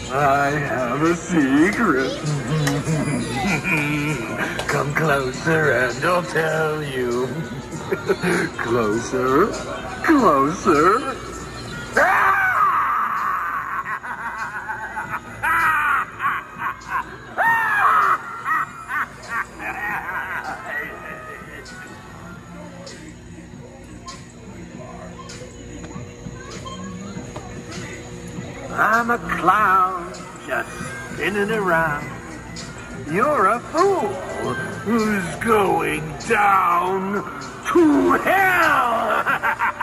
I have a secret. Come closer and I'll tell you. Closer, closer. I'm a clown just spinning around. You're a fool who's going down to hell.